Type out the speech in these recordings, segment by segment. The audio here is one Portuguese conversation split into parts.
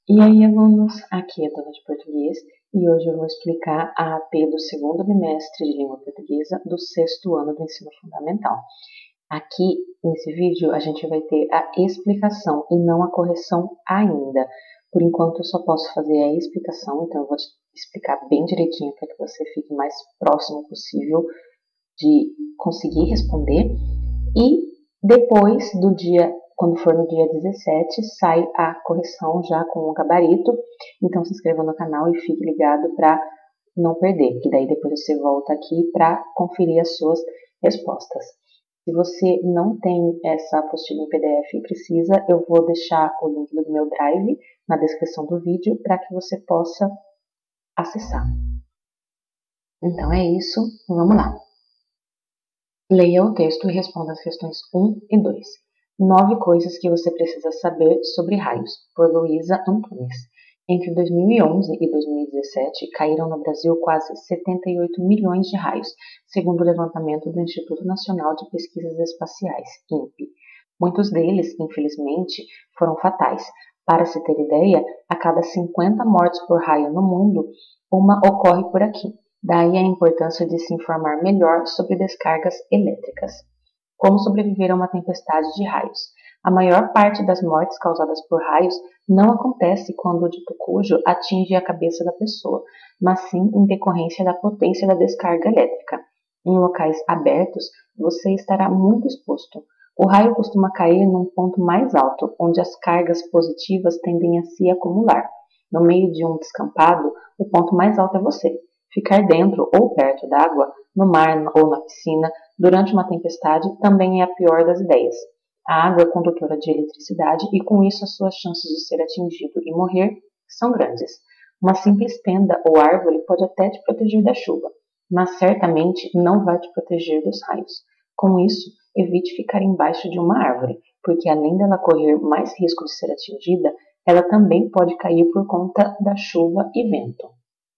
E aí, alunos, aqui é a Dona de Português e hoje eu vou explicar a AP do segundo bimestre de Língua Portuguesa do sexto ano do Ensino Fundamental. Aqui, nesse vídeo, a gente vai ter a explicação e não a correção ainda. Por enquanto, eu só posso fazer a explicação, então eu vou te explicar bem direitinho para que você fique mais próximo possível de conseguir responder. E depois do dia, quando for no dia 17, sai a correção já com o gabarito. Então se inscreva no canal e fique ligado para não perder, que daí depois você volta aqui para conferir as suas respostas. Se você não tem essa apostila em PDF e precisa, eu vou deixar o link do meu Drive na descrição do vídeo para que você possa acessar. Então é isso, vamos lá. Leia o texto e responda as questões 1 e 2. 9 coisas que você precisa saber sobre raios, por Luísa Antunes. Entre 2011 e 2017, caíram no Brasil quase 78 milhões de raios, segundo o levantamento do Instituto Nacional de Pesquisas Espaciais, INPE. Muitos deles, infelizmente, foram fatais. Para se ter ideia, a cada 50 mortes por raio no mundo, uma ocorre por aqui. Daí a importância de se informar melhor sobre descargas elétricas. Como sobreviver a uma tempestade de raios? A maior parte das mortes causadas por raios não acontece quando o dito cujo atinge a cabeça da pessoa, mas sim em decorrência da potência da descarga elétrica. Em locais abertos, você estará muito exposto. O raio costuma cair num ponto mais alto, onde as cargas positivas tendem a se acumular. No meio de um descampado, o ponto mais alto é você. Ficar dentro ou perto d'água, no mar ou na piscina, durante uma tempestade também é a pior das ideias. A água é condutora de eletricidade e com isso as suas chances de ser atingido e morrer são grandes. Uma simples tenda ou árvore pode até te proteger da chuva, mas certamente não vai te proteger dos raios. Com isso, evite ficar embaixo de uma árvore, porque além dela correr mais risco de ser atingida, ela também pode cair por conta da chuva e vento.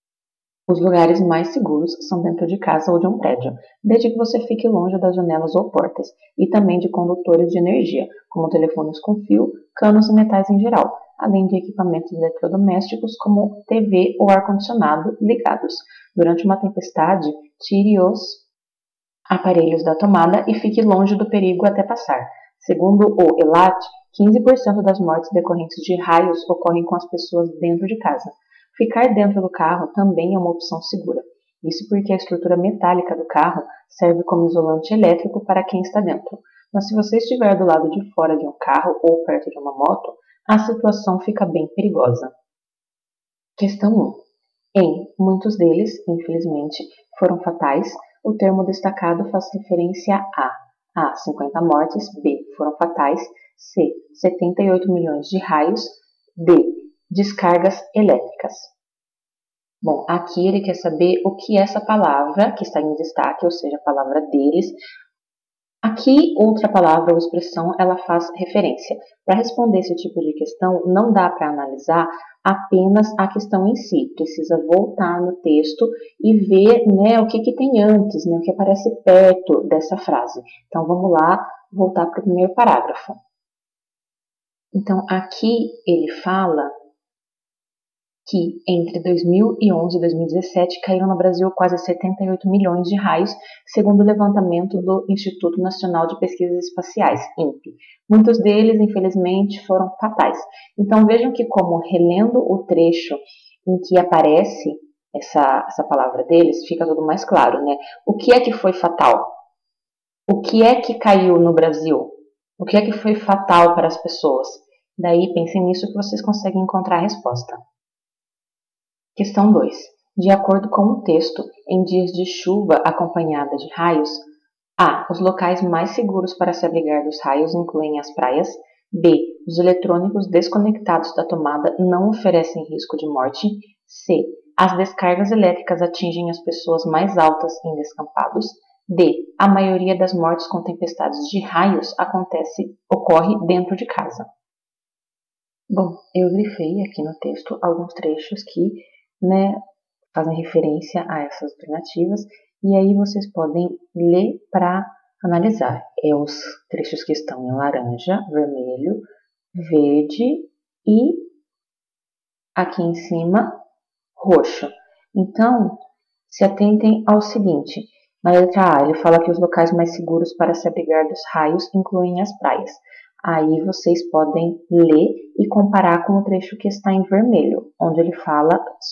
Os lugares mais seguros são dentro de casa ou de um prédio, desde que você fique longe das janelas ou portas, e também de condutores de energia, como telefones com fio, canos e metais em geral, além de equipamentos eletrodomésticos como TV ou ar-condicionado ligados. Durante uma tempestade, tire os aparelhos da tomada e fique longe do perigo até passar. Segundo o ELAT, 15% das mortes decorrentes de raios ocorrem com as pessoas dentro de casa. Ficar dentro do carro também é uma opção segura. Isso porque a estrutura metálica do carro serve como isolante elétrico para quem está dentro. Mas se você estiver do lado de fora de um carro ou perto de uma moto, a situação fica bem perigosa. Questão 1. Em muitos deles, infelizmente, foram fatais. O termo destacado faz referência a 50 mortes, B. Foram fatais, C. 78 milhões de raios, D. Descargas elétricas. Bom, aqui ele quer saber o que essa palavra, que está em destaque, ou seja, a palavra deles. Aqui, outra palavra ou expressão, ela faz referência. Para responder esse tipo de questão, não dá para analisar apenas a questão em si. Precisa voltar no texto e ver, né, o que tem antes, né, o que aparece perto dessa frase. Então, vamos lá, voltar para o primeiro parágrafo. Então, aqui ele fala que entre 2011 e 2017 caíram no Brasil quase 78 milhões de raios, segundo o levantamento do Instituto Nacional de Pesquisas Espaciais, INPE. Muitos deles, infelizmente, foram fatais. Então vejam que, como relendo o trecho em que aparece essa palavra deles, fica tudo mais claro, né? O que é que foi fatal? O que é que caiu no Brasil? O que é que foi fatal para as pessoas? Daí pensem nisso que vocês conseguem encontrar a resposta. Questão 2. De acordo com o texto, em dias de chuva acompanhada de raios, A. Os locais mais seguros para se abrigar dos raios incluem as praias. B. Os eletrônicos desconectados da tomada não oferecem risco de morte. C. As descargas elétricas atingem as pessoas mais altas em descampados. D. A maioria das mortes com tempestades de raios ocorre dentro de casa. Bom, eu grifei aqui no texto alguns trechos que, né, fazem referência a essas alternativas, e aí vocês podem ler para analisar. Os trechos que estão em laranja, vermelho, verde e aqui em cima, roxo. Então, se atentem ao seguinte. Na letra A, ele fala que os locais mais seguros para se abrigar dos raios incluem as praias. Aí vocês podem ler e comparar com o trecho que está em vermelho, onde ele fala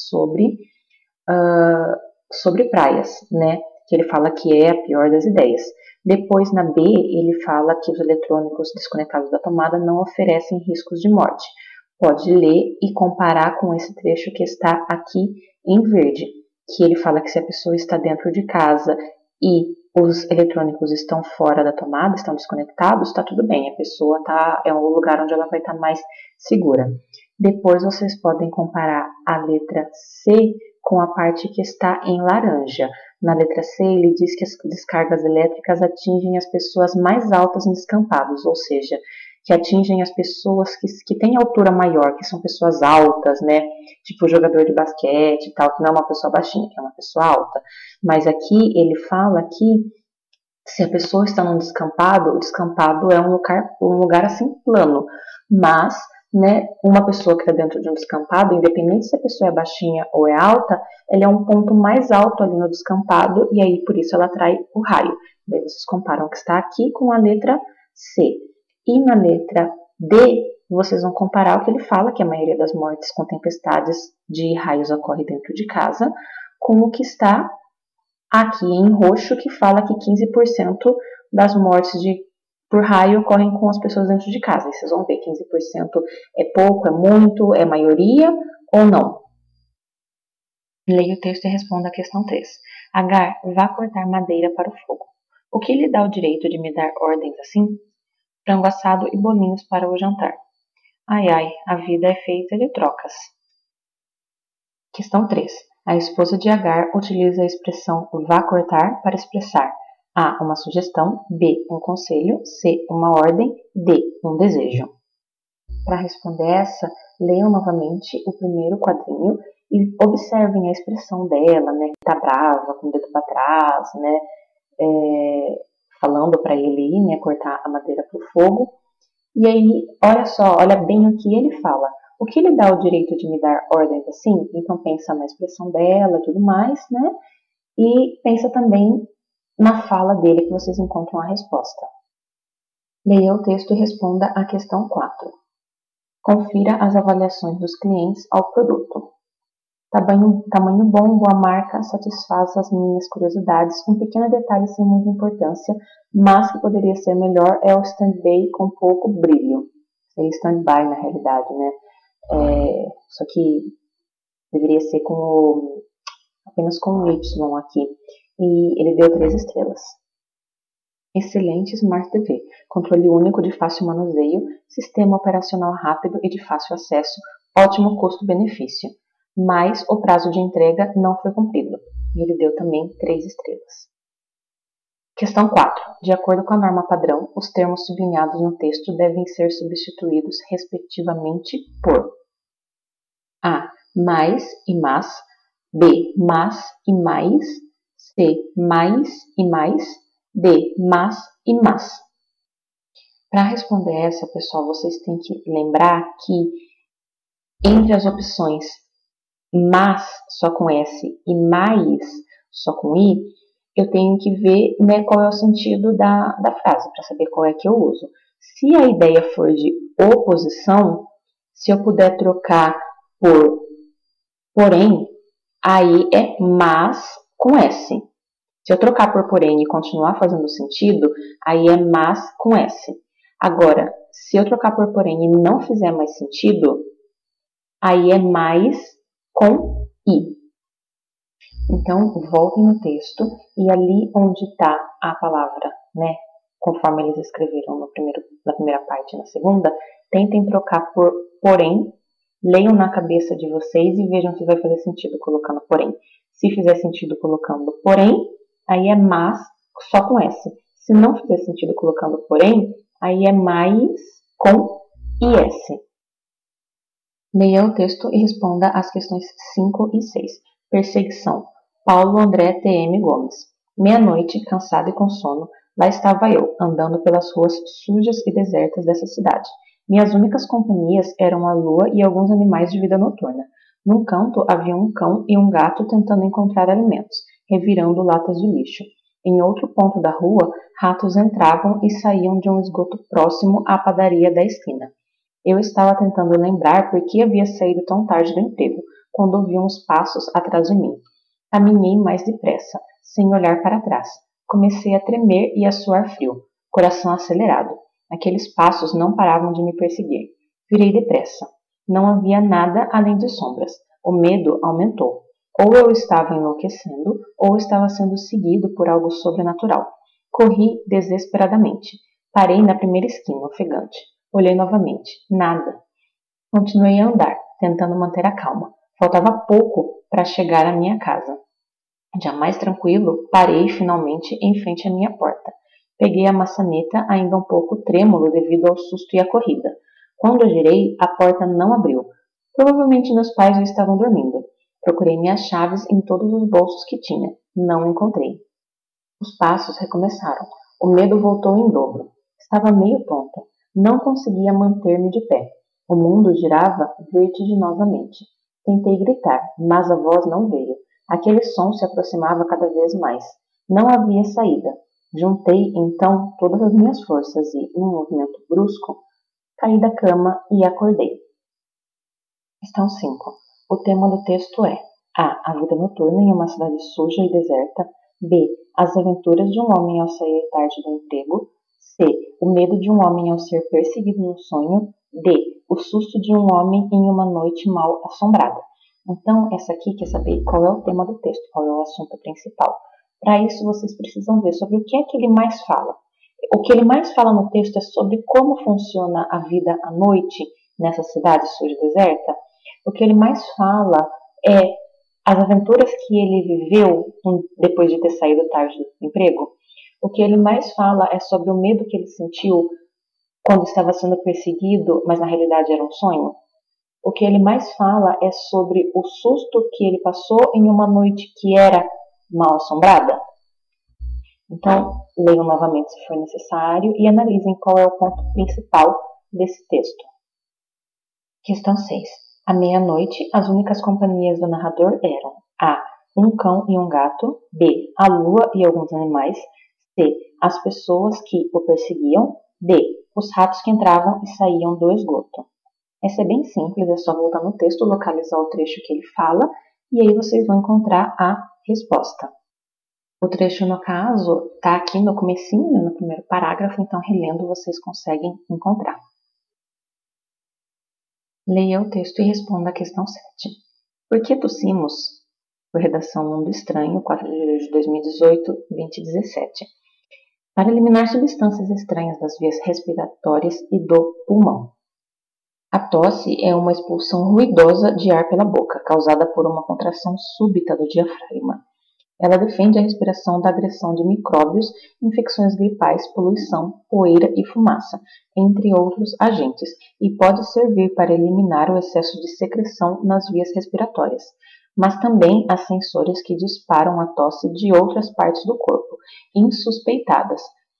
sobre praias, né? Que ele fala que é a pior das ideias. Depois, na B, ele fala que os eletrônicos desconectados da tomada não oferecem riscos de morte. Pode ler e comparar com esse trecho que está aqui em verde, que ele fala que se a pessoa está dentro de casa e os eletrônicos estão fora da tomada, estão desconectados, está tudo bem, a pessoa é um lugar onde ela vai estar mais segura. Depois vocês podem comparar a letra C com a parte que está em laranja. Na letra C, ele diz que as descargas elétricas atingem as pessoas mais altas nos descampados, ou seja, que atingem as pessoas que têm altura maior, que são pessoas altas, né? Tipo jogador de basquete e tal, que não é uma pessoa baixinha, que é uma pessoa alta. Mas aqui ele fala que se a pessoa está num descampado, o descampado é um lugar assim plano, mas, né, uma pessoa que está dentro de um descampado, independente se a pessoa é baixinha ou é alta, ela é um ponto mais alto ali no descampado e aí por isso ela atrai o raio. Daí vocês comparam o que está aqui com a letra C. E na letra D, vocês vão comparar o que ele fala, que a maioria das mortes com tempestades de raios ocorre dentro de casa, com o que está aqui em roxo, que fala que 15% das mortes por raio ocorrem com as pessoas dentro de casa. E vocês vão ver, 15% é pouco, é muito, é maioria ou não. Leia o texto e responda a questão 3. Agar, vá cortar madeira para o fogo. O que lhe dá o direito de me dar ordens assim? Frango assado e bolinhos para o jantar. Ai, ai, a vida é feita de trocas. Questão 3. A esposa de Agar utiliza a expressão vá cortar para expressar A. Uma sugestão, B. Um conselho, C. Uma ordem, D. Um desejo. Para responder essa, leiam novamente o primeiro quadrinho e observem a expressão dela, né? Que tá brava, com o dedo para trás, né? Falando para ele ir, né? Cortar a madeira para o fogo. E aí, olha só, olha bem o que ele fala. O que lhe dá o direito de me dar ordens assim? Então pensa na expressão dela e tudo mais, né? E pensa também na fala dele que vocês encontram a resposta. Leia o texto e responda a questão 4. Confira as avaliações dos clientes ao produto. Tamanho bom, boa marca, satisfaz as minhas curiosidades. Um pequeno detalhe sem muita importância, mas que poderia ser melhor é o stand-by com pouco brilho. Seria stand-by na realidade, né? Só que deveria ser apenas com o Y aqui. E ele deu 3 estrelas. Excelente Smart TV. Controle único de fácil manuseio, sistema operacional rápido e de fácil acesso, ótimo custo-benefício. Mas o prazo de entrega não foi cumprido. E ele deu também 3 estrelas. Questão 4. De acordo com a norma padrão, os termos sublinhados no texto devem ser substituídos respectivamente por A. Mais e mas, B. Mas e mais, C. Mais e mais, D. Mas e mas. Para responder essa, pessoal, vocês têm que lembrar que entre as opções mas só com S e mais só com I, eu tenho que ver, né, qual é o sentido da frase, para saber qual é que eu uso. Se a ideia for de oposição, se eu puder trocar por porém, aí é mas com S. Se eu trocar por porém e continuar fazendo sentido, aí é mas com S. Agora, se eu trocar por porém e não fizer mais sentido, aí é mais com I. Então, voltem no texto e ali onde está a palavra, né, conforme eles escreveram na primeira parte e na segunda, tentem trocar por porém, leiam na cabeça de vocês e vejam se vai fazer sentido colocando porém. Se fizer sentido colocando porém, aí é mas só com S. Se não fizer sentido colocando porém, aí é mais com IS. Leia o texto e responda às questões 5 e 6. Perseguição. Paulo André T.M. Gomes. Meia-noite, cansado e com sono, lá estava eu, andando pelas ruas sujas e desertas dessa cidade. Minhas únicas companhias eram a lua e alguns animais de vida noturna. Num canto havia um cão e um gato tentando encontrar alimentos, revirando latas de lixo. Em outro ponto da rua, ratos entravam e saíam de um esgoto próximo à padaria da esquina. Eu estava tentando lembrar por que havia saído tão tarde do emprego, quando ouvi uns passos atrás de mim. Caminhei mais depressa, sem olhar para trás. Comecei a tremer e a suar frio, coração acelerado. Aqueles passos não paravam de me perseguir. Virei depressa. Não havia nada além de sombras. O medo aumentou. Ou eu estava enlouquecendo, ou estava sendo seguido por algo sobrenatural. Corri desesperadamente. Parei na primeira esquina, ofegante. Olhei novamente. Nada. Continuei a andar, tentando manter a calma. Faltava pouco para chegar à minha casa. Já mais tranquilo, parei finalmente em frente à minha porta. Peguei a maçaneta, ainda um pouco trêmulo devido ao susto e à corrida. Quando girei, a porta não abriu. Provavelmente meus pais já estavam dormindo. Procurei minhas chaves em todos os bolsos que tinha. Não encontrei. Os passos recomeçaram. O medo voltou em dobro. Estava meio tonta. Não conseguia manter-me de pé. O mundo girava vertiginosamente. Tentei gritar, mas a voz não veio. Aquele som se aproximava cada vez mais. Não havia saída. Juntei, então, todas as minhas forças e, num movimento brusco, caí da cama e acordei. Questão 5. O tema do texto é A. A vida noturna em uma cidade suja e deserta. B. As aventuras de um homem ao sair tarde do emprego. C. O medo de um homem ao ser perseguido no sonho. D. O susto de um homem em uma noite mal assombrada. Então, essa aqui quer saber qual é o tema do texto, qual é o assunto principal. Para isso, vocês precisam ver sobre o que é que ele mais fala. O que ele mais fala no texto é sobre como funciona a vida à noite nessa cidade suja e deserta. O que ele mais fala é as aventuras que ele viveu depois de ter saído tarde do emprego. O que ele mais fala é sobre o medo que ele sentiu quando estava sendo perseguido, mas na realidade era um sonho. O que ele mais fala é sobre o susto que ele passou em uma noite que era mal assombrada. Então, leiam novamente se for necessário e analisem qual é o ponto principal desse texto. Questão 6. À meia-noite, as únicas companhias do narrador eram A. Um cão e um gato. B. A lua e alguns animais. C. As pessoas que o perseguiam. D. Os ratos que entravam e saíam do esgoto. Essa é bem simples, é só voltar no texto, localizar o trecho que ele fala e aí vocês vão encontrar a resposta. O trecho, no caso, está aqui no comecinho, né, no primeiro parágrafo, então relendo vocês conseguem encontrar. Leia o texto e responda a questão 7. Por que tossimos? Por redação Mundo Estranho, 4 de julho de 2018, 2017. Para eliminar substâncias estranhas das vias respiratórias e do pulmão. A tosse é uma expulsão ruidosa de ar pela boca, causada por uma contração súbita do diafragma. Ela defende a respiração da agressão de micróbios, infecções gripais, poluição, poeira e fumaça, entre outros agentes, e pode servir para eliminar o excesso de secreção nas vias respiratórias. Mas também há sensores que disparam a tosse de outras partes do corpo, insuspeitadas,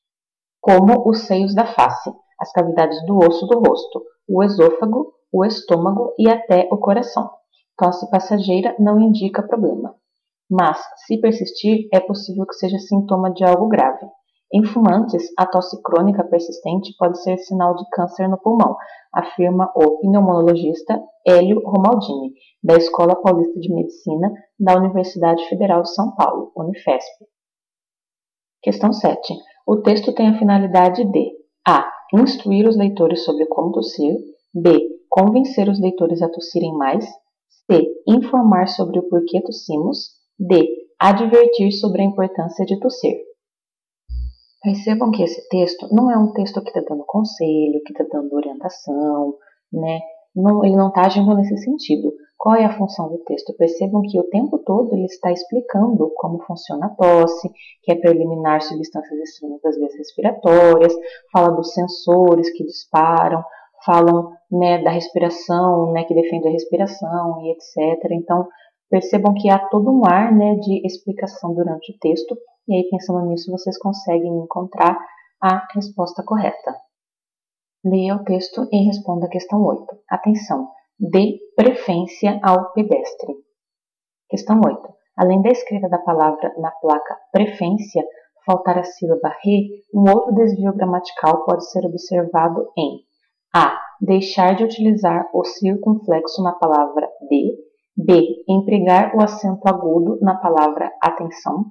como os seios da face, as cavidades do osso do rosto, o esôfago, o estômago e até o coração. Tosse passageira não indica problema. Mas, se persistir, é possível que seja sintoma de algo grave. Em fumantes, a tosse crônica persistente pode ser sinal de câncer no pulmão, afirma o pneumologista Hélio Romaldini, da Escola Paulista de Medicina da Universidade Federal de São Paulo, Unifesp. Questão 7. O texto tem a finalidade de A. Instruir os leitores sobre como tossir. B. Convencer os leitores a tossirem mais. C. Informar sobre o porquê tossimos. D. Advertir sobre a importância de tossir. Percebam que esse texto não é um texto que está dando conselho, que está dando orientação, né? Ele não está agindo nesse sentido. Qual é a função do texto? Percebam que o tempo todo ele está explicando como funciona a tosse, que é para eliminar substâncias estranhas das vias respiratórias, fala dos sensores que disparam, falam, né, da respiração, né, que defende a respiração e etc. Então, percebam que há todo um ar, né, de explicação durante o texto, e aí pensando nisso vocês conseguem encontrar a resposta correta. Leia o texto e responda a questão 8. Atenção! dê preferência ao pedestre. Questão 8. Além da escrita da palavra na placa preferência, faltar a sílaba re, um outro desvio gramatical pode ser observado em a. Deixar de utilizar o circunflexo na palavra de, b. Empregar o acento agudo na palavra atenção,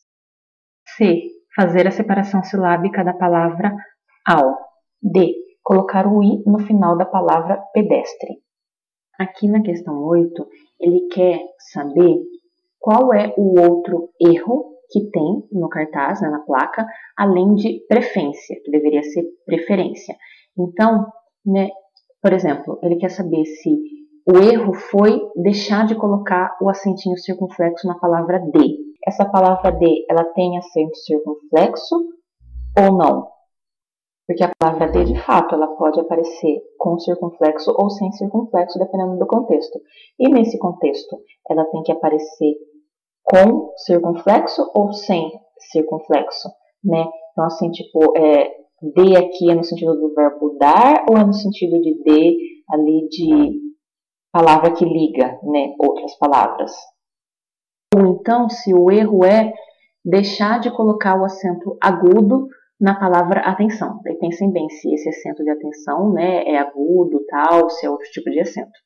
c. Fazer a separação silábica da palavra ao, d. Colocar o i no final da palavra pedestre. Aqui na questão 8, ele quer saber qual é o outro erro que tem no cartaz, na placa, além de preferência, que deveria ser preferência. Então, por exemplo, ele quer saber se o erro foi deixar de colocar o acentinho circunflexo na palavra de. Essa palavra de, ela tem acento circunflexo ou não? Porque a palavra de fato, ela pode aparecer com circunflexo ou sem circunflexo, dependendo do contexto. E nesse contexto, ela tem que aparecer com circunflexo ou sem circunflexo, né? Então, assim, tipo, de aqui é no sentido do verbo dar ou é no sentido de ali de palavra que liga, né? Outras palavras. Ou então, se o erro é deixar de colocar o acento agudo na palavra atenção. Daí pensem bem se esse acento de atenção, né, é agudo, tal, se é outro tipo de acento.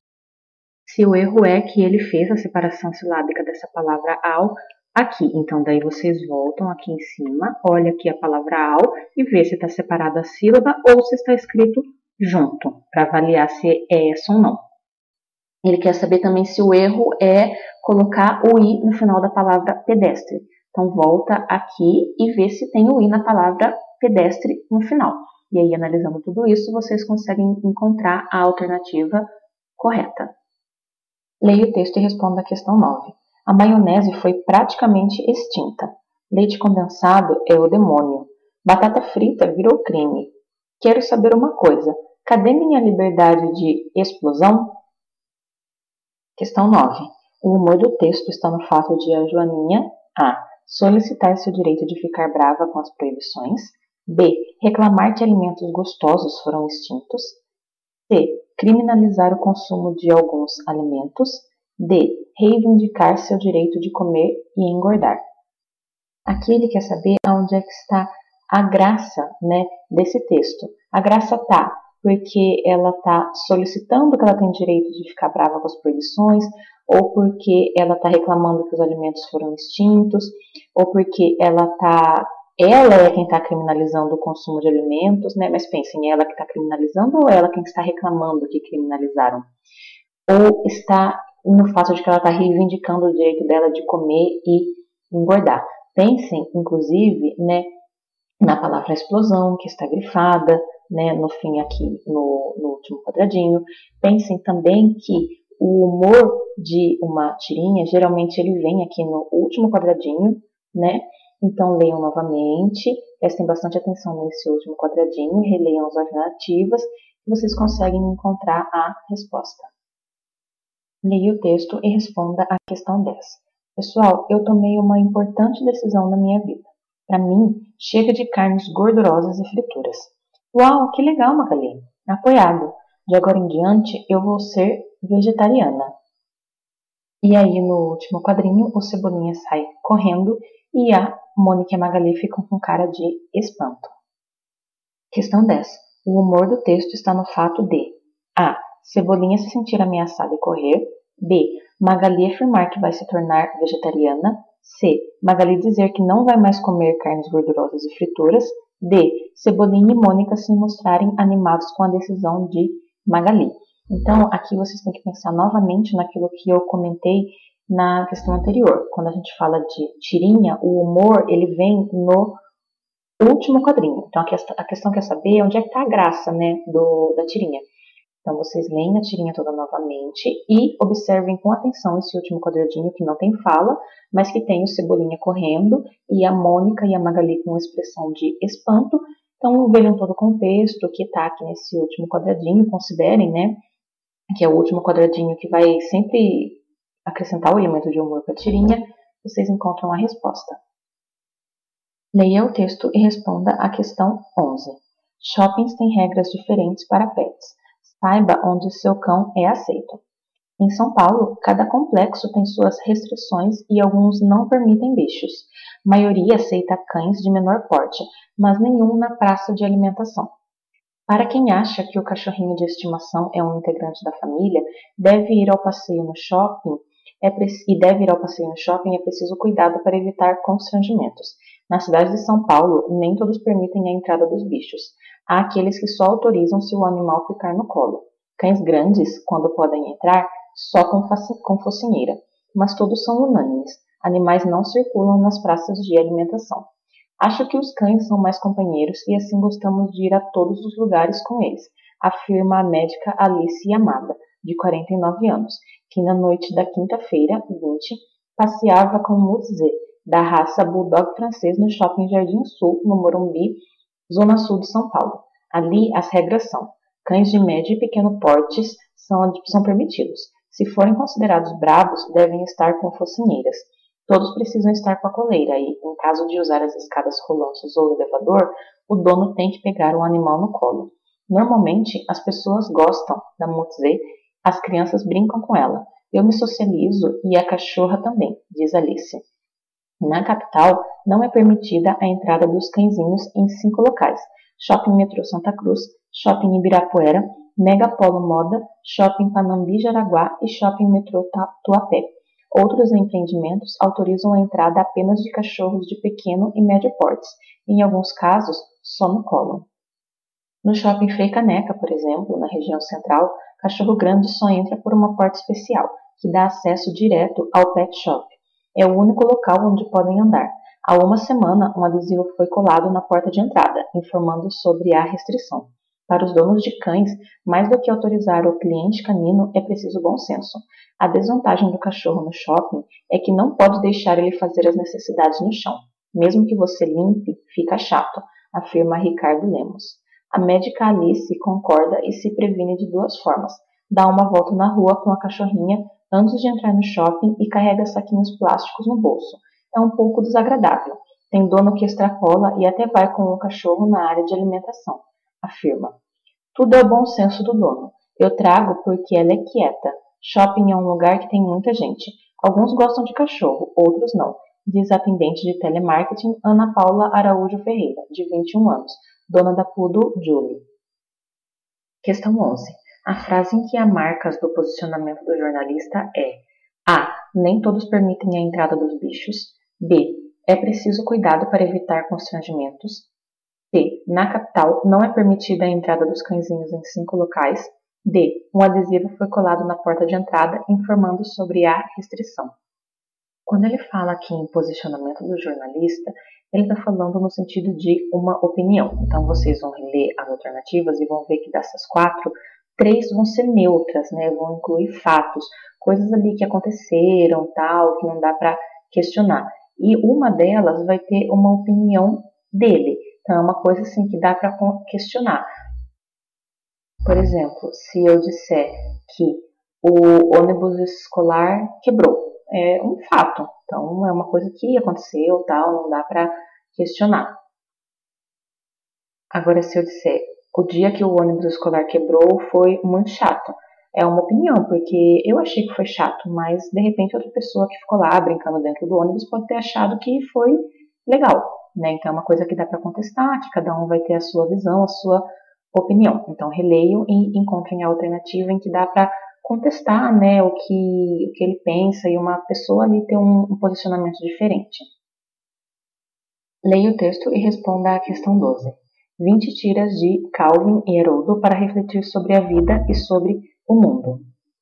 Se o erro é que ele fez a separação silábica dessa palavra ao aqui. Então, daí vocês voltam aqui em cima, olha aqui a palavra ao e vê se está separada a sílaba ou se está escrito junto, para avaliar se é essa ou não. Ele quer saber também se o erro é colocar o i no final da palavra pedestre. Então, volta aqui e vê se tem o i na palavra pedestre no final. E aí, analisando tudo isso, vocês conseguem encontrar a alternativa correta. Leia o texto e responda a questão 9. A maionese foi praticamente extinta. Leite condensado é o demônio. Batata frita virou crime. Quero saber uma coisa. Cadê minha liberdade de explosão? Questão 9. O humor do texto está no fato de a Joaninha a. Solicitar seu direito de ficar brava com as proibições, b. Reclamar que alimentos gostosos foram extintos, c. Criminalizar o consumo de alguns alimentos, d. Reivindicar seu direito de comer e engordar. Aqui ele quer saber onde é que está a graça, desse texto. A graça está porque ela está solicitando que ela tem direito de ficar brava com as proibições, ou porque ela está reclamando que os alimentos foram extintos, ou porque ela é quem está criminalizando o consumo de alimentos, Mas pensem, ela que está criminalizando ou ela quem está reclamando que criminalizaram? Ou está no fato de que ela está reivindicando o direito dela de comer e engordar? Pensem, inclusive, na palavra explosão, que está grifada, no fim aqui, no último quadradinho. Pensem também que o humor de uma tirinha, geralmente ele vem aqui no último quadradinho, Então leiam novamente, prestem bastante atenção nesse último quadradinho, releiam as alternativas e vocês conseguem encontrar a resposta. Leia o texto e responda a questão 10. Pessoal, eu tomei uma importante decisão na minha vida. Para mim, chega de carnes gordurosas e frituras. Uau, que legal, Magali! Apoiado! De agora em diante, eu vou ser vegetariana. E aí, no último quadrinho, o Cebolinha sai correndo e a Mônica e a Magali ficam com cara de espanto. Questão 10. O humor do texto está no fato de a. Cebolinha se sentir ameaçada e correr, b. Magali afirmar que vai se tornar vegetariana, c. Magali dizer que não vai mais comer carnes gordurosas e frituras, d. Cebolinha e Mônica se mostrarem animados com a decisão de Magali. Então, aqui vocês têm que pensar novamente naquilo que eu comentei na questão anterior. Quando a gente fala de tirinha, o humor ele vem no último quadrinho. Então, a questão quer saber onde é que está a graça da tirinha. Então, vocês leem a tirinha toda novamente e observem com atenção esse último quadradinho que não tem fala, mas que tem o Cebolinha correndo e a Mônica e a Magali com uma expressão de espanto. Então, vejam todo o contexto que está aqui nesse último quadradinho, considerem, que é o último quadradinho que vai sempre acrescentar o elemento de humor para a tirinha, vocês encontram a resposta. Leia o texto e responda a questão 11. Shoppings têm regras diferentes para pets. Saiba onde seu cão é aceito. Em São Paulo, cada complexo tem suas restrições e alguns não permitem bichos. A maioria aceita cães de menor porte, mas nenhum na praça de alimentação. Para quem acha que o cachorrinho de estimação é um integrante da família, deve ir ao passeio no shopping, é preciso cuidado para evitar constrangimentos. Na cidade de São Paulo, nem todos permitem a entrada dos bichos. Há aqueles que só autorizam se o animal ficar no colo. Cães grandes, quando podem entrar, só com focinheira. Mas todos são unânimes. Animais não circulam nas praças de alimentação. Acho que os cães são mais companheiros e assim gostamos de ir a todos os lugares com eles, afirma a médica Alice Yamada, de 49 anos, que na noite da quinta-feira, 20, passeava com Mutze, da raça Bulldog francês, no Shopping Jardim Sul, no Morumbi, zona sul de São Paulo. Ali, as regras são: cães de médio e pequeno portes são permitidos. Se forem considerados bravos, devem estar com focinheiras. Todos precisam estar com a coleira e, em caso de usar as escadas rolantes ou o elevador, o dono tem que pegar o animal no colo. Normalmente, as pessoas gostam da Mutze, as crianças brincam com ela. Eu me socializo e a cachorra também, diz Alice. Na capital, não é permitida a entrada dos cãezinhos em 5 locais: Shopping Metrô Santa Cruz, Shopping Ibirapuera, Mega Polo Moda, Shopping Panambi Jaraguá e Shopping Metrô Tuapé. Outros empreendimentos autorizam a entrada apenas de cachorros de pequeno e médio portes, em alguns casos, só no colo. No Shopping Frei Caneca, por exemplo, na região central, cachorro grande só entra por uma porta especial, que dá acesso direto ao pet shop. É o único local onde podem andar. Há uma semana, um adesivo foi colado na porta de entrada, informando sobre a restrição. Para os donos de cães, mais do que autorizar o cliente canino, é preciso bom senso. A desvantagem do cachorro no shopping é que não pode deixar ele fazer as necessidades no chão. Mesmo que você limpe, fica chato, afirma Ricardo Lemos. A médica Alice concorda e se previne de 2 formas. Dá uma volta na rua com a cachorrinha antes de entrar no shopping e carrega saquinhos plásticos no bolso. É um pouco desagradável. Tem dono que extrapola e até vai com o cachorro na área de alimentação, afirma. Tudo é o bom senso do dono. Eu trago porque ela é quieta. Shopping é um lugar que tem muita gente. Alguns gostam de cachorro, outros não, diz a atendente de telemarketing Ana Paula Araújo Ferreira, de 21 anos, dona da Poodle Julie. Questão 11. A frase em que há marcas do posicionamento do jornalista é: A. Nem todos permitem a entrada dos bichos. B. É preciso cuidado para evitar constrangimentos. C. Na capital, não é permitida a entrada dos cãezinhos em 5 locais. D. Um adesivo foi colado na porta de entrada informando sobre a restrição. Quando ele fala aqui em posicionamento do jornalista, ele está falando no sentido de uma opinião. Então, vocês vão ler as alternativas e vão ver que dessas 4, 3 vão ser neutras, né? Vão incluir fatos, coisas ali que aconteceram, tal, que não dá para questionar. E uma delas vai ter uma opinião dele. Então, é uma coisa assim que dá para questionar. Por exemplo, se eu disser que o ônibus escolar quebrou, é um fato. Então, é uma coisa que aconteceu, tal, não dá para questionar. Agora, se eu disser o dia que o ônibus escolar quebrou foi muito chato, é uma opinião, porque eu achei que foi chato, mas de repente outra pessoa que ficou lá brincando dentro do ônibus pode ter achado que foi legal, né? Então, é uma coisa que dá para contestar, que cada um vai ter a sua visão, a sua opinião. Então, releiam e encontrem a alternativa em que dá para contestar, né, o que ele pensa e uma pessoa ali ter um posicionamento diferente. Leia o texto e responda à questão 12. 20 tiras de Calvin e Haroldo para refletir sobre a vida e sobre o mundo.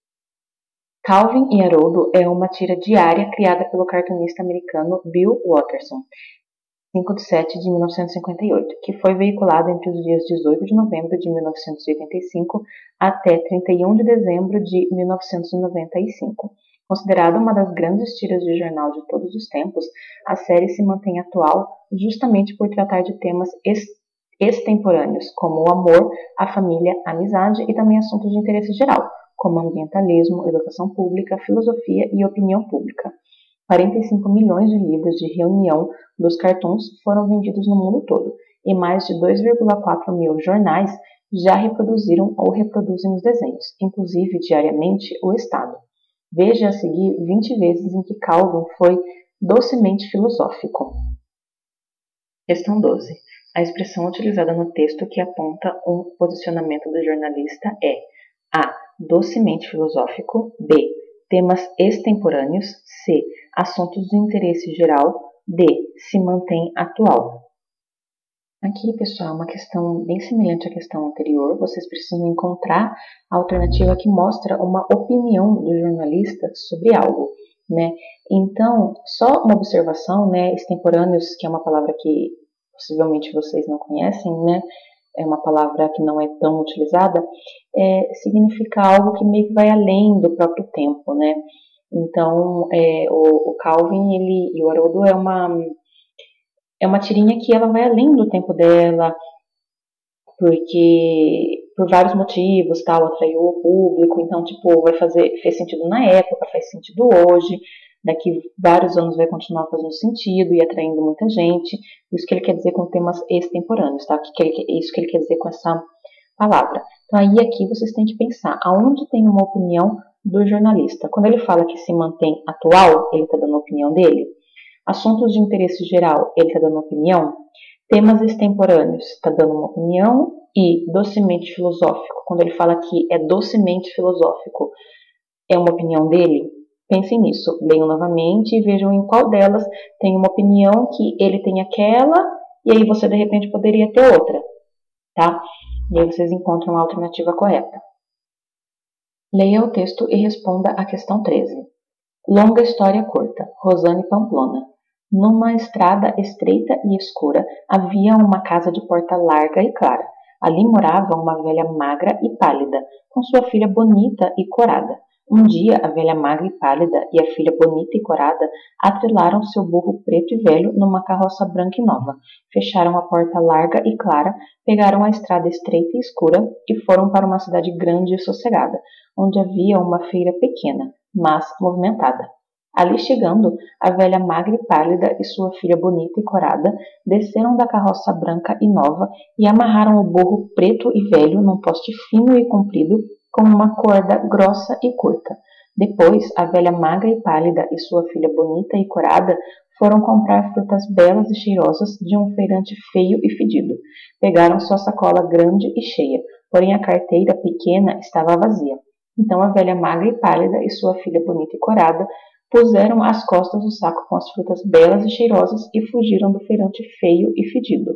Calvin e Haroldo é uma tira diária criada pelo cartunista americano Bill Watterson, 5 de 7 de 1958, que foi veiculado entre os dias 18 de novembro de 1985 até 31 de dezembro de 1995. Considerada uma das grandes tiras de jornal de todos os tempos, a série se mantém atual justamente por tratar de temas extemporâneos, como o amor, a família, a amizade e também assuntos de interesse geral, como ambientalismo, educação pública, filosofia e opinião pública. 45 milhões de livros de reunião dos cartoons foram vendidos no mundo todo, e mais de 2,4 mil jornais já reproduziram ou reproduzem os desenhos, inclusive diariamente o Estado. Veja a seguir 20 vezes em que Calvin foi docemente filosófico. Questão 12. A expressão utilizada no texto que aponta um posicionamento do jornalista é A. Docemente filosófico. B. Temas extemporâneos. C. Assuntos de interesse geral. D. Se mantém atual. Aqui, pessoal, uma questão bem semelhante à questão anterior. Vocês precisam encontrar a alternativa que mostra uma opinião do jornalista sobre algo, né? Então, só uma observação, né? Extemporâneos, que é uma palavra que possivelmente vocês não conhecem, né? É uma palavra que não é tão utilizada, significa algo que meio que vai além do próprio tempo, né? Então, o Calvin e o Haroldo é uma tirinha que ela vai além do tempo dela, porque por vários motivos, tal, atraiu o público, então, tipo, fez sentido na época, faz sentido hoje, daqui vários anos vai continuar fazendo sentido e atraindo muita gente. Isso que ele quer dizer com temas extemporâneos, tá? Isso que ele quer dizer com essa palavra. Então, aí aqui vocês têm que pensar, aonde tem uma opinião do jornalista? Quando ele fala que se mantém atual, ele está dando a opinião dele. Assuntos de interesse geral, ele está dando opinião. Temas extemporâneos, está dando uma opinião. E docemente filosófico, quando ele fala que é docemente filosófico, é uma opinião dele? Pensem nisso, leiam novamente e vejam em qual delas tem uma opinião que ele tem aquela, e aí você de repente poderia ter outra, tá? E aí vocês encontram a alternativa correta. Leia o texto e responda a questão 13. Longa história curta, Rosane Pamplona. Numa estrada estreita e escura havia uma casa de porta larga e clara. Ali morava uma velha magra e pálida, com sua filha bonita e corada. Um dia, a velha magra e pálida e a filha bonita e corada atrelaram seu burro preto e velho numa carroça branca e nova. Fecharam a porta larga e clara, pegaram a estrada estreita e escura e foram para uma cidade grande e sossegada, onde havia uma feira pequena, mas movimentada. Ali chegando, a velha magra e pálida e sua filha bonita e corada desceram da carroça branca e nova e amarraram o burro preto e velho num poste fino e comprido com uma corda grossa e curta. Depois, a velha magra e pálida e sua filha bonita e corada foram comprar frutas belas e cheirosas de um feirante feio e fedido. Pegaram sua sacola grande e cheia, porém a carteira pequena estava vazia. Então a velha magra e pálida e sua filha bonita e corada puseram às costas o saco com as frutas belas e cheirosas e fugiram do feirante feio e fedido.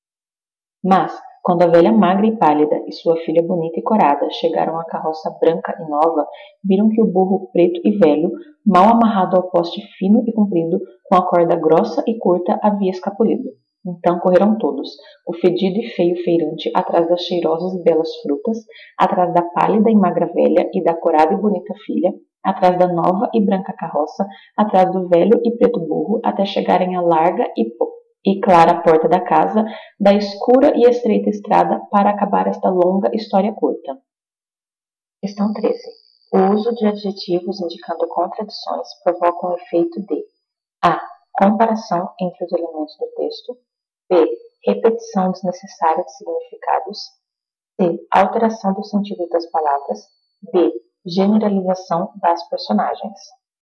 Mas, quando a velha magra e pálida e sua filha bonita e corada chegaram à carroça branca e nova, viram que o burro preto e velho, mal amarrado ao poste fino e comprido, com a corda grossa e curta, havia escapulido. Então correram todos, o fedido e feio feirante atrás das cheirosas e belas frutas, atrás da pálida e magra velha e da corada e bonita filha, atrás da nova e branca carroça, atrás do velho e preto burro, até chegarem à larga e clara porta da casa, da escura e estreita estrada, para acabar esta longa história curta. Questão 13. O uso de adjetivos indicando contradições provoca um efeito de A. Comparação entre os elementos do texto. B. Repetição desnecessária de significados. C. Alteração do sentido das palavras. D. Generalização das personagens.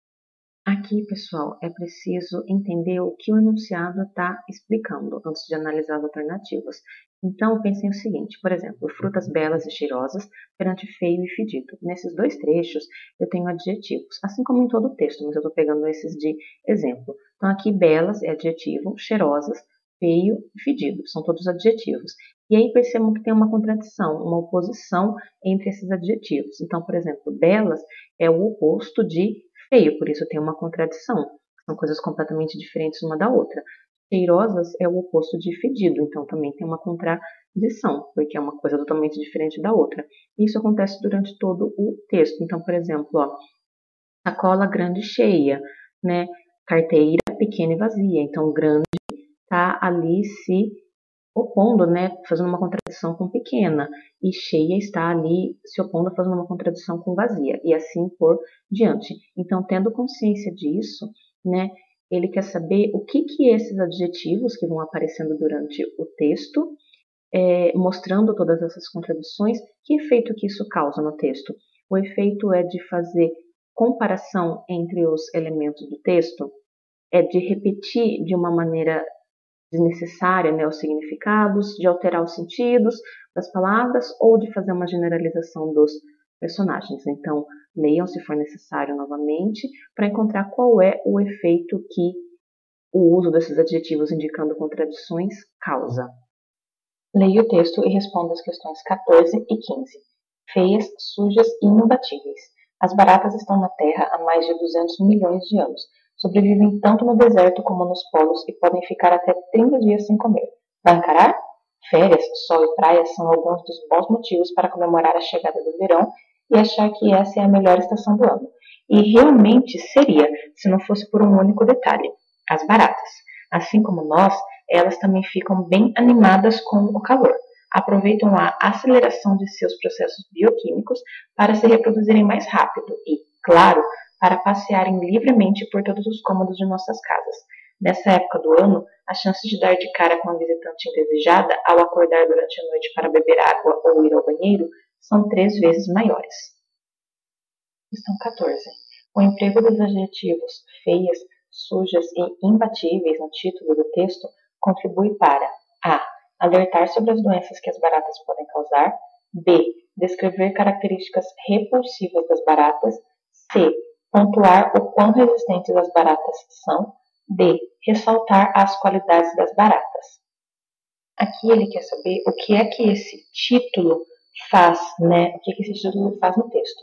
Aqui, pessoal, é preciso entender o que o enunciado está explicando antes de analisar as alternativas. Então, pensem o seguinte, por exemplo, frutas belas e cheirosas perante feio e fedido. Nesses dois trechos, eu tenho adjetivos, assim como em todo o texto, mas eu estou pegando esses de exemplo. Então, aqui, belas é adjetivo, cheirosas, feio e fedido, são todos adjetivos. E aí percebam que tem uma contradição, uma oposição entre esses adjetivos. Então, por exemplo, belas é o oposto de feio, por isso tem uma contradição. São coisas completamente diferentes uma da outra. Cheirosas é o oposto de fedido, então também tem uma contradição, porque é uma coisa totalmente diferente da outra. Isso acontece durante todo o texto. Então, por exemplo, ó, sacola grande e cheia, né? Carteira pequena e vazia. Então, grande está ali se opondo, né, fazendo uma contradição com pequena, e cheia está ali se opondo, fazendo uma contradição com vazia, e assim por diante. Então, tendo consciência disso, né, ele quer saber o que esses adjetivos que vão aparecendo durante o texto mostrando todas essas contradições. Que efeito que isso causa no texto? O efeito é de fazer comparação entre os elementos do texto, é de repetir de uma maneira desnecessária, né, os significados, de alterar os sentidos das palavras ou de fazer uma generalização dos personagens. Então, leiam se for necessário novamente para encontrar qual é o efeito que o uso desses adjetivos indicando contradições causa. Leia o texto e responda as questões 14 e 15. Feias, sujas e imbatíveis. As baratas estão na Terra há mais de 200 milhões de anos. Sobrevivem tanto no deserto como nos polos e podem ficar até 30 dias sem comer. Vai encarar? Férias, sol e praia são alguns dos bons motivos para comemorar a chegada do verão e achar que essa é a melhor estação do ano. E realmente seria, se não fosse por um único detalhe: as baratas. Assim como nós, elas também ficam bem animadas com o calor. Aproveitam a aceleração de seus processos bioquímicos para se reproduzirem mais rápido e, claro, para passearem livremente por todos os cômodos de nossas casas. Nessa época do ano, as chances de dar de cara com a visitante indesejada ao acordar durante a noite para beber água ou ir ao banheiro são 3 vezes maiores. Questão 14. O emprego dos adjetivos feias, sujas e imbatíveis no título do texto contribui para a. Alertar sobre as doenças que as baratas podem causar. B. Descrever características repulsivas das baratas. C. Pontuar o quão resistentes as baratas são. D. Ressaltar as qualidades das baratas. Aqui ele quer saber o que é que esse título faz, né? O que esse título faz no texto.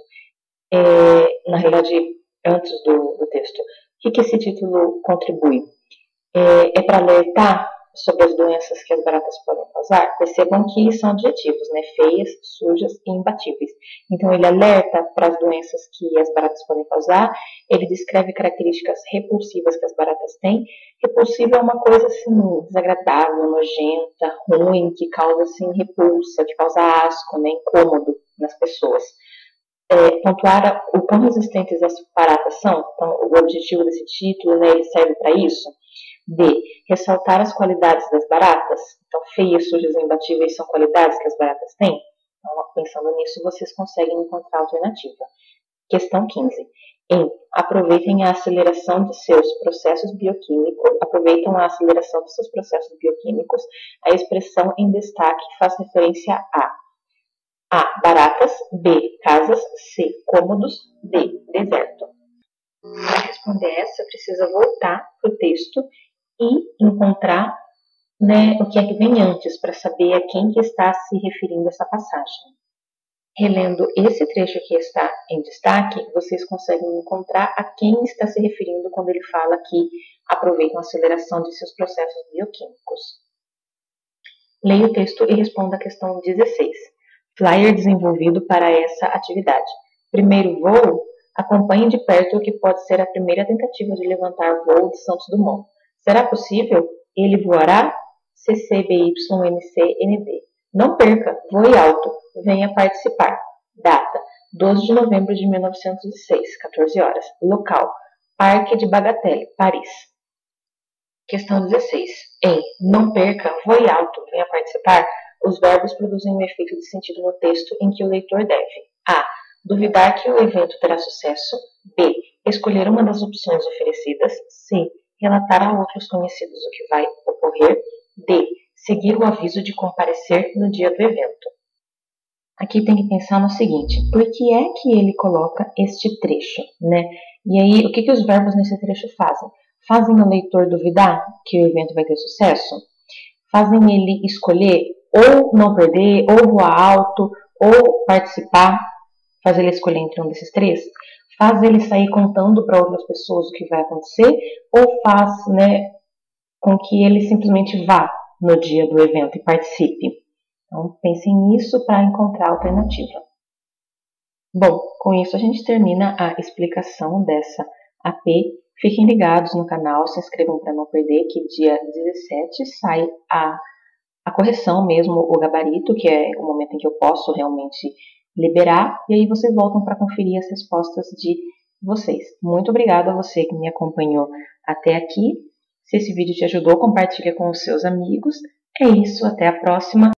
Na realidade, antes do texto. O que esse título contribui? É para alertar sobre as doenças que as baratas podem causar. Percebam que são adjetivos, né? Feias, sujas e imbatíveis. Então, ele alerta para as doenças que as baratas podem causar, ele descreve características repulsivas que as baratas têm. Repulsiva é uma coisa, assim, desagradável, nojenta, ruim, que causa, assim, repulsa, que causa asco, né? Incômodo nas pessoas. Pontuar o quão resistentes as baratas são. Então, o objetivo desse título, né, ele serve para isso. D. Ressaltar as qualidades das baratas. Então, feias, sujas e imbatíveis são qualidades que as baratas têm. Então, pensando nisso, vocês conseguem encontrar a alternativa. Questão 15. Aproveitem a aceleração de seus processos bioquímicos. Aproveitam a aceleração de seus processos bioquímicos. A expressão em destaque faz referência a baratas. B. Casas. C. Cômodos. D. Deserto. Para responder essa, precisa voltar para o texto e encontrar, né, o que é que vem antes, para saber a quem que está se referindo essa passagem. Relendo esse trecho que está em destaque, vocês conseguem encontrar a quem está se referindo quando ele fala que aproveitam a aceleração de seus processos bioquímicos. Leia o texto e responda a questão 16. Flyer desenvolvido para essa atividade. Primeiro voo, acompanhe de perto o que pode ser a primeira tentativa de levantar voo de Santos Dumont. Será possível? Ele voará? CCBYNCND. Não perca, voe alto, venha participar. Data: 12 de novembro de 1906, 14 horas. Local: Parque de Bagatelle, Paris. Questão 16. Não perca, voe alto, venha participar, os verbos produzem um efeito de sentido no texto em que o leitor deve: a. Duvidar que o evento terá sucesso. B. Escolher uma das opções oferecidas. C. Relatar a outros conhecidos o que vai ocorrer. D. Seguir o aviso de comparecer no dia do evento. Aqui tem que pensar no seguinte: por que é que ele coloca este trecho, né? E aí, o que os verbos nesse trecho fazem? Fazem o leitor duvidar que o evento vai ter sucesso? Fazem ele escolher ou não perder, ou voar alto, ou participar, fazer ele escolher entre um desses três? Faz ele sair contando para outras pessoas o que vai acontecer, ou faz, né, com que ele simplesmente vá no dia do evento e participe? Então, pensem nisso para encontrar a alternativa. Bom, com isso a gente termina a explicação dessa AP. Fiquem ligados no canal, se inscrevam para não perder, que dia 17 sai a correção mesmo, o gabarito, que é o momento em que eu posso realmente liberar, e aí vocês voltam para conferir as respostas de vocês. Muito obrigada a você que me acompanhou até aqui. Se esse vídeo te ajudou, compartilha com os seus amigos. É isso, até a próxima.